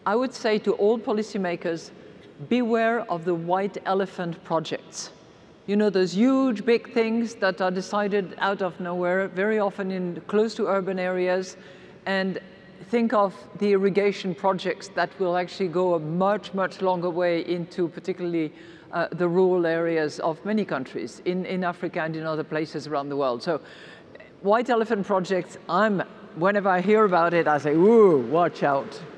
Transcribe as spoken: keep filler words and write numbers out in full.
I would say to all policymakers, beware of the white elephant projects. You know, those huge big things that are decided out of nowhere, very often in close to urban areas, and think of the irrigation projects that will actually go a much, much longer way into particularly uh, the rural areas of many countries in, in Africa and in other places around the world. So white elephant projects, I'm, whenever I hear about it, I say, ooh, watch out.